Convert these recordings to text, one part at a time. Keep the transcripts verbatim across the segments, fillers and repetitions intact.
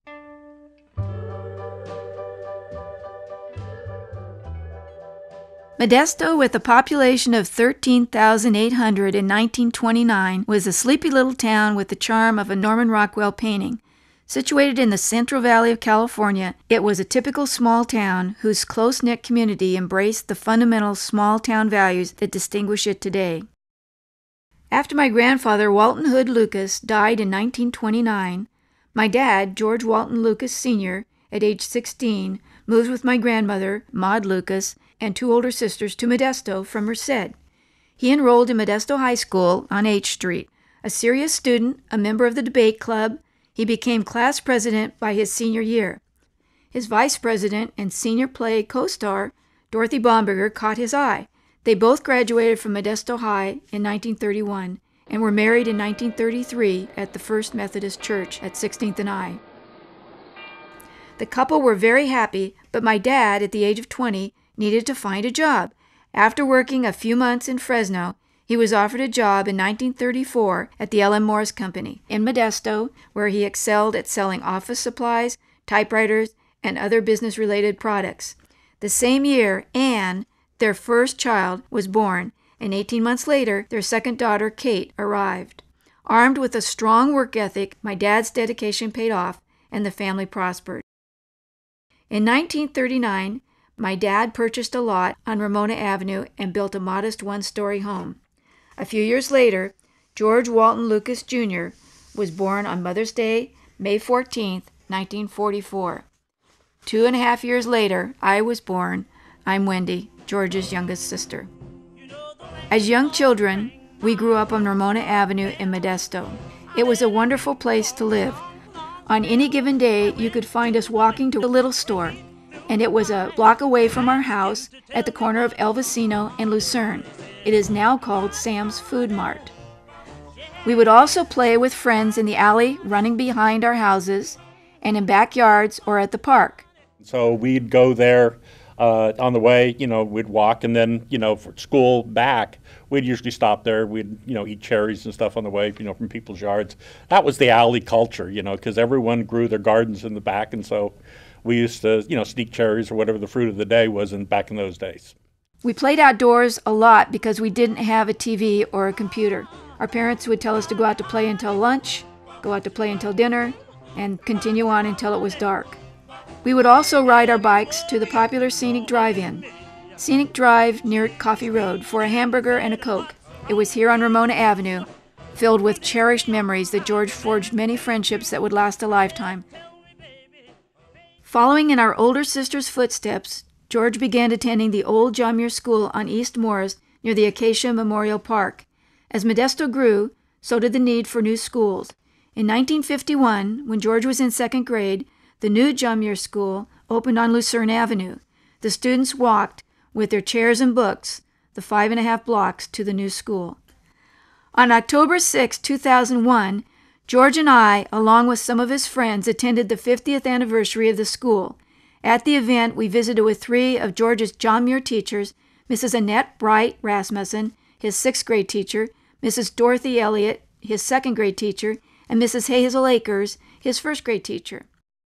Modesto, with a population of thirteen thousand eight hundred in nineteen twenty-nine, was a sleepy little town with the charm of a Norman Rockwell painting. Situated in the Central Valley of California, it was a typical small town whose close-knit community embraced the fundamental small-town values that distinguish it today. After my grandfather, Walton Hood Lucas, died in nineteen twenty-nine, my dad, George Walton Lucas Senior, at age sixteen, moved with my grandmother, Maud Lucas, and two older sisters to Modesto from Merced. He enrolled in Modesto High School on H Street. A serious student, a member of the debate club, he became class president by his senior year. His vice president and senior play co-star, Dorothy Bomberger, caught his eye. They both graduated from Modesto High in nineteen thirty-one and were married in nineteen thirty-three at the First Methodist Church at sixteenth and I. The couple were very happy, but my dad, at the age of twenty, needed to find a job. After working a few months in Fresno, he was offered a job in nineteen thirty-four at the L M Morris Company in Modesto, where he excelled at selling office supplies, typewriters, and other business-related products. The same year, Anne, their first child, was born, and eighteen months later, their second daughter, Kate, arrived. Armed with a strong work ethic, my dad's dedication paid off, and the family prospered. In nineteen thirty-nine, my dad purchased a lot on Ramona Avenue and built a modest one-story home. A few years later, George Walton Lucas Junior was born on Mother's Day, May fourteenth, nineteen forty-four. Two and a half years later, I was born. I'm Wendy, George's youngest sister. As young children, we grew up on Ramona Avenue in Modesto. It was a wonderful place to live. On any given day, you could find us walking to a little store, and it was a block away from our house at the corner of El Vecino and Lucerne. It is now called Sam's Food Mart. We would also play with friends in the alley running behind our houses and in backyards or at the park. So we'd go there uh, on the way, you know, we'd walk, and then, you know, for school back, we'd usually stop there. We'd, you know, eat cherries and stuff on the way, you know, from people's yards. That was the alley culture, you know, because everyone grew their gardens in the back, and so we used to, you know, sneak cherries or whatever the fruit of the day was in, back in those days. We played outdoors a lot because we didn't have a T V or a computer. Our parents would tell us to go out to play until lunch, go out to play until dinner, and continue on until it was dark. We would also ride our bikes to the popular Scenic Drive-In, Scenic Drive near Coffee Road, for a hamburger and a Coke. It was here on Ramona Avenue, filled with cherished memories that George forged many friendships that would last a lifetime. Following in our older sister's footsteps, George began attending the old John Muir School on East Morris near the Acacia Memorial Park. As Modesto grew, so did the need for new schools. In nineteen fifty-one, when George was in second grade, the new John Muir School opened on Lucerne Avenue. The students walked, with their chairs and books, the five and a half blocks to the new school. On October sixth, two thousand one, George and I, along with some of his friends, attended the fiftieth anniversary of the school. At the event, we visited with three of George's John Muir teachers, Missus Annette Bright Rasmussen, his sixth grade teacher, Missus Dorothy Elliott, his second grade teacher, and Missus Hazel Akers, his first grade teacher.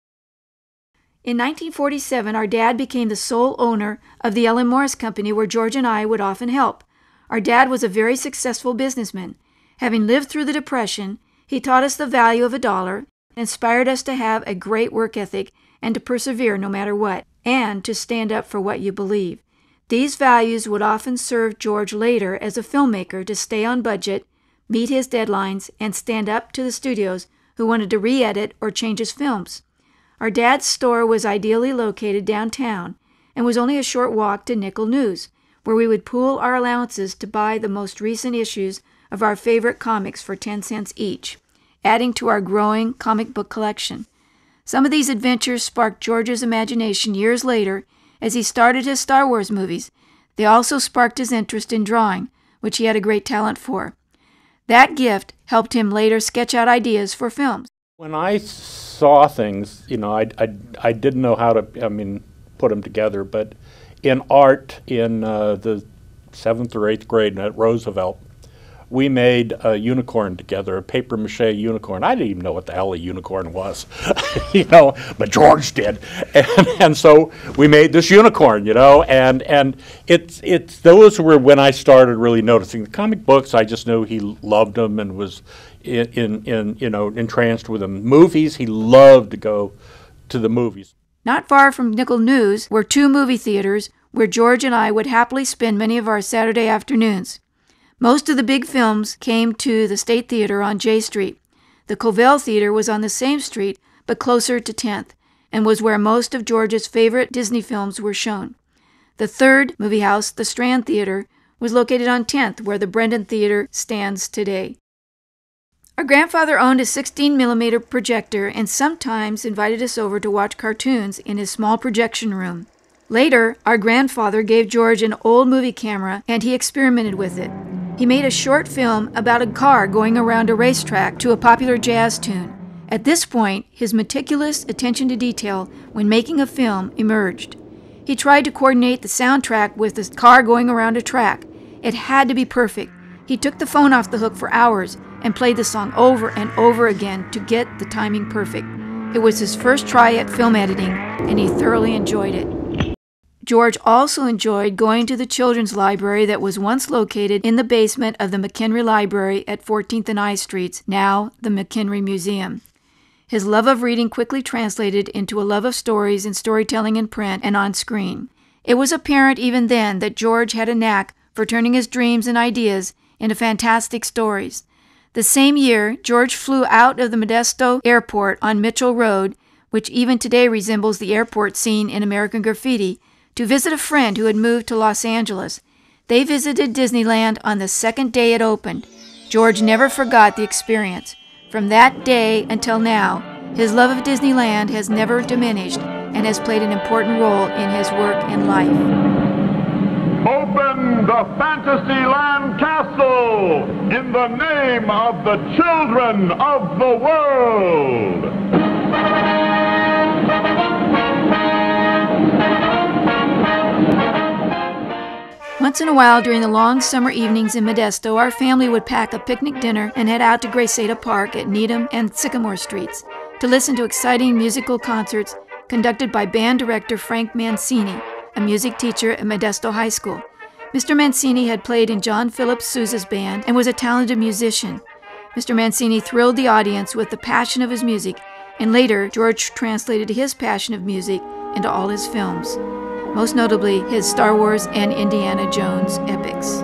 In nineteen forty-seven, our dad became the sole owner of the L M Morris Company, where George and I would often help. Our dad was a very successful businessman. Having lived through the Depression, he taught us the value of a dollar, inspired us to have a great work ethic and to persevere no matter what, and to stand up for what you believe. These values would often serve George later as a filmmaker to stay on budget, meet his deadlines, and stand up to the studios who wanted to re-edit or change his films. Our dad's store was ideally located downtown and was only a short walk to Nickel News, where we would pool our allowances to buy the most recent issues of our favorite comics for ten cents each, adding to our growing comic book collection. Some of these adventures sparked George's imagination years later as he started his Star Wars movies. They also sparked his interest in drawing, which he had a great talent for. That gift helped him later sketch out ideas for films. When I saw things, you know, I, I, I didn't know how to, I mean, put them together, but in art in uh, the seventh or eighth grade at Roosevelt, we made a unicorn together, a paper mache unicorn. I didn't even know what the hell a unicorn was, you know, but George did. And, and so we made this unicorn, you know, and and it's it's those were when I started really noticing the comic books. I just knew he loved them and was in in, in you know entranced with them. Movies, he loved to go to the movies. Not far from Nickel News were two movie theaters where George and I would happily spend many of our Saturday afternoons. Most of the big films came to the State Theater on J Street. The Covell Theater was on the same street, but closer to tenth, and was where most of George's favorite Disney films were shown. The third movie house, the Strand Theater, was located on tenth, where the Brendan Theater stands today. Our grandfather owned a sixteen millimeter projector and sometimes invited us over to watch cartoons in his small projection room. Later, our grandfather gave George an old movie camera and he experimented with it. He made a short film about a car going around a racetrack to a popular jazz tune. At this point, his meticulous attention to detail when making a film emerged. He tried to coordinate the soundtrack with the car going around a track. It had to be perfect. He took the phone off the hook for hours and played the song over and over again to get the timing perfect. It was his first try at film editing, and he thoroughly enjoyed it. George also enjoyed going to the children's library that was once located in the basement of the McHenry Library at fourteenth and I Streets, now the McHenry Museum. His love of reading quickly translated into a love of stories and storytelling in print and on screen. It was apparent even then that George had a knack for turning his dreams and ideas into fantastic stories. The same year, George flew out of the Modesto Airport on Mitchell Road, which even today resembles the airport scene in American Graffiti, to visit a friend who had moved to Los Angeles. They visited Disneyland on the second day it opened. George never forgot the experience. From that day until now, his love of Disneyland has never diminished and has played an important role in his work and life. Open the Fantasyland Castle in the name of the children of the world. Once in a while during the long summer evenings in Modesto, our family would pack a picnic dinner and head out to Graceta Park at Needham and Sycamore Streets to listen to exciting musical concerts conducted by band director Frank Mancini, a music teacher at Modesto High School. Mister Mancini had played in John Philip Sousa's band and was a talented musician. Mister Mancini thrilled the audience with the passion of his music, and later George translated his passion of music into all his films, most notably his Star Wars and Indiana Jones epics.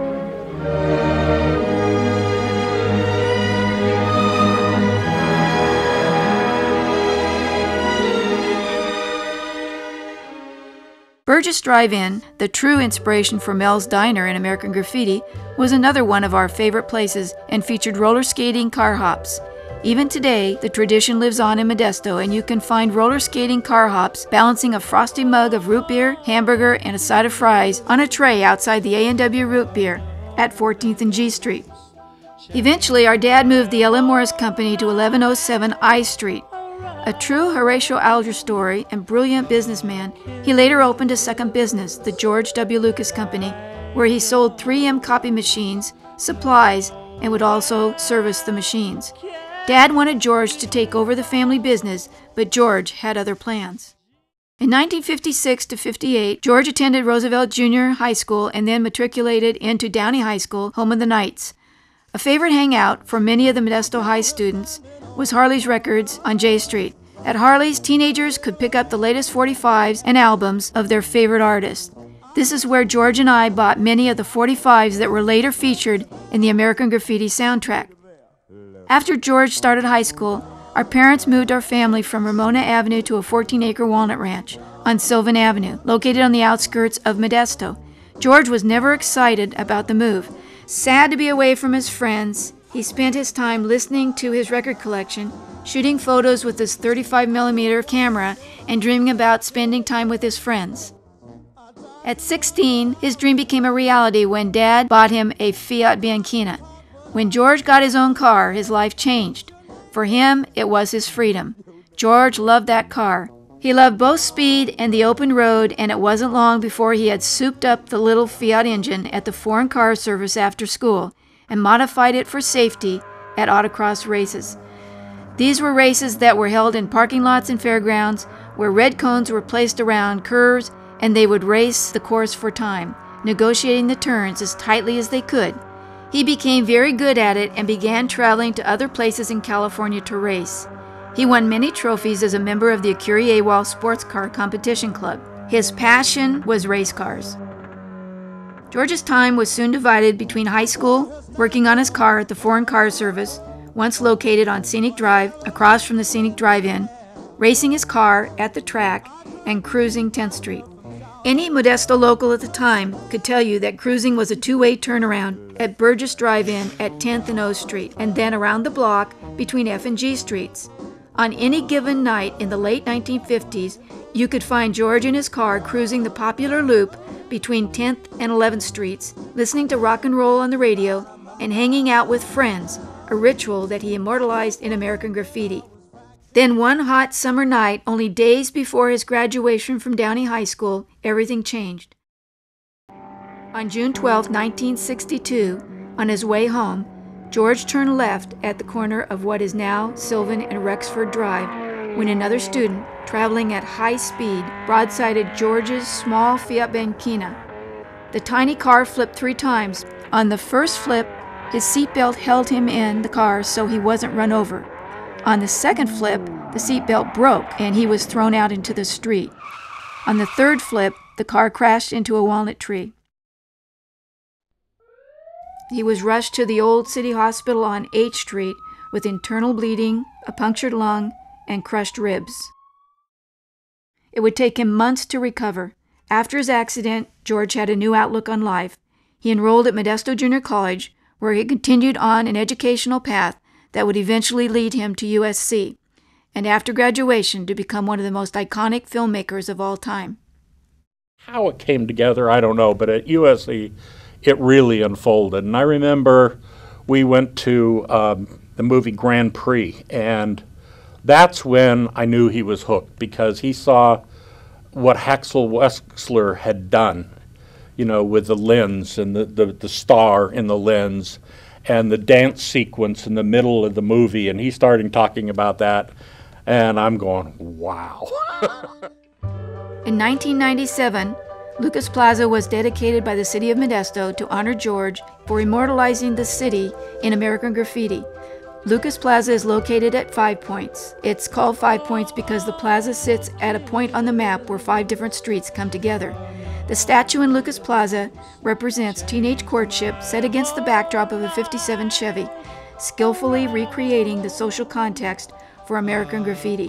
Burgess Drive-In, the true inspiration for Mel's Diner in American Graffiti, was another one of our favorite places and featured roller skating car hops. Even today, the tradition lives on in Modesto, and you can find roller skating car hops balancing a frosty mug of root beer, hamburger, and a side of fries on a tray outside the A and W Root Beer at fourteenth and G Street. Eventually, our dad moved the L M Morris Company to eleven oh seven I Street. A true Horatio Alger story and brilliant businessman, he later opened a second business, the George W. Lucas Company, where he sold three M copy machines, supplies, and would also service the machines. Dad wanted George to take over the family business, but George had other plans. In nineteen fifty-six to fifty-eight, George attended Roosevelt Junior High School and then matriculated into Downey High School, home of the Knights. A favorite hangout for many of the Modesto High students was Harley's Records on J Street. At Harley's, teenagers could pick up the latest forty-fives and albums of their favorite artists. This is where George and I bought many of the forty-fives that were later featured in the American Graffiti soundtrack. After George started high school, our parents moved our family from Ramona Avenue to a fourteen acre walnut ranch on Sylvan Avenue, located on the outskirts of Modesto. George was never excited about the move. Sad to be away from his friends, he spent his time listening to his record collection, shooting photos with his thirty-five millimeter camera, and dreaming about spending time with his friends. At sixteen, his dream became a reality when Dad bought him a Fiat Bianchina. When George got his own car, his life changed. For him, it was his freedom. George loved that car. He loved both speed and the open road, and it wasn't long before he had souped up the little Fiat engine at the foreign car service after school, and modified it for safety at autocross races. These were races that were held in parking lots and fairgrounds where red cones were placed around curves, and they would race the course for time, negotiating the turns as tightly as they could. He became very good at it and began traveling to other places in California to race. He won many trophies as a member of the Acuri AWOL Sports Car Competition Club. His passion was race cars. George's time was soon divided between high school, working on his car at the Foreign Car Service, once located on Scenic Drive across from the Scenic Drive-In, racing his car at the track, and cruising tenth Street. Any Modesto local at the time could tell you that cruising was a two-way turnaround at Burgess Drive-In at tenth and O Street, and then around the block between F and G Streets. On any given night in the late nineteen fifties, you could find George in his car cruising the popular loop between tenth and eleventh Streets, listening to rock and roll on the radio, and hanging out with friends, a ritual that he immortalized in American Graffiti. Then one hot summer night, only days before his graduation from Downey High School, everything changed. On June twelfth, nineteen sixty-two, on his way home, George turned left at the corner of what is now Sylvan and Rexford Drive when another student, traveling at high speed, broadsided George's small Fiat Banchina. The tiny car flipped three times. On the first flip, his seatbelt held him in the car so he wasn't run over. On the second flip, the seatbelt broke and he was thrown out into the street. On the third flip, the car crashed into a walnut tree. He was rushed to the old city hospital on H Street with internal bleeding, a punctured lung, and crushed ribs. It would take him months to recover. After his accident, George had a new outlook on life. He enrolled at Modesto Junior College, where he continued on an educational path that would eventually lead him to U S C, and after graduation to become one of the most iconic filmmakers of all time. How it came together, I don't know, but at U S C, it really unfolded. And I remember we went to um, the movie Grand Prix, and that's when I knew he was hooked, because he saw what Haxel Wexler had done, you know, with the lens and the, the, the star in the lens and the dance sequence in the middle of the movie, and he started talking about that, and I'm going, wow. In nineteen ninety-seven, Lucas Plaza was dedicated by the city of Modesto to honor George for immortalizing the city in American Graffiti. Lucas Plaza is located at Five Points. It's called Five Points because the plaza sits at a point on the map where five different streets come together. The statue in Lucas Plaza represents teenage courtship set against the backdrop of a fifty-seven Chevy, skillfully recreating the social context for American Graffiti.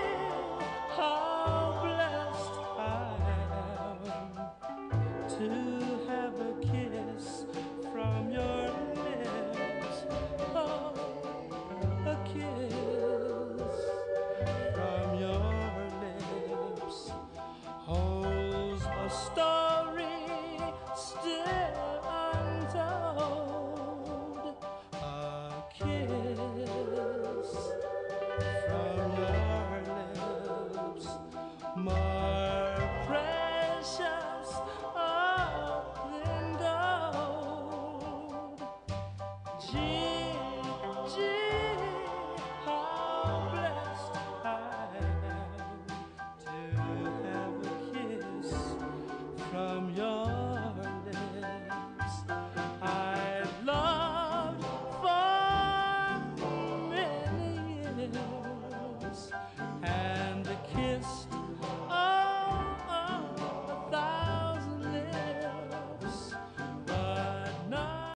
To